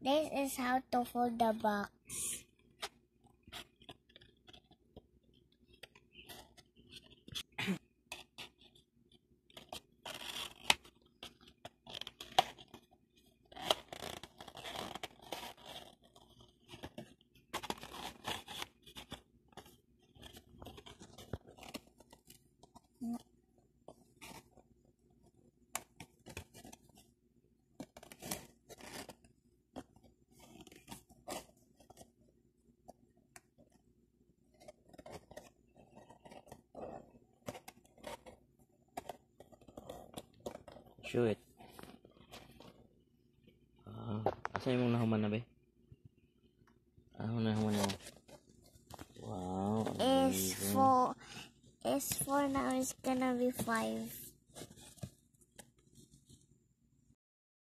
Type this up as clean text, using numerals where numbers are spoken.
This is how to fold the box. Show it. Asa yung nahuman na ba? Nahuman mo. Wow. Is 4 now, it's gonna be 5.